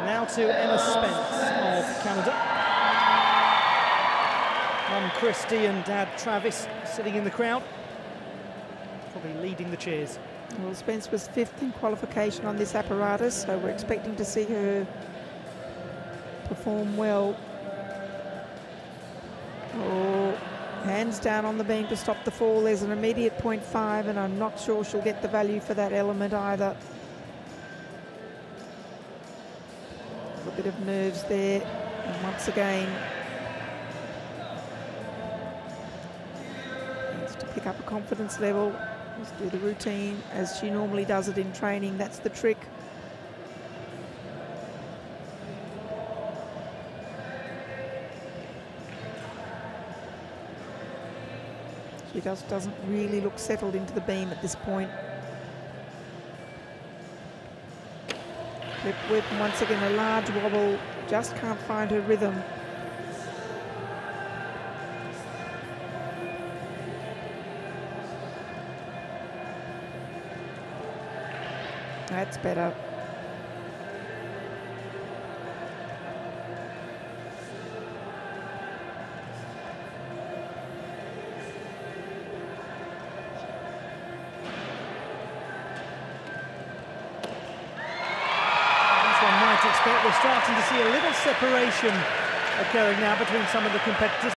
Now to Emma Spence of Canada. Mum Christy and Dad Travis sitting in the crowd, probably leading the cheers. Well, Spence was 5th in qualification on this apparatus, so we're expecting to see her perform well. Oh, hands down on the beam to stop the fall. There's an immediate 0.5, and I'm not sure she'll get the value for that element either. A bit of nerves there, and once again needs to pick up a confidence level. Just do the routine as she normally does it in training. That's the trick. She just doesn't really look settled into the beam at this point. Flip whip, and once again a large wobble, just can't find her rhythm. That's better. Expect we're starting to see a little separation occurring now between some of the competitors.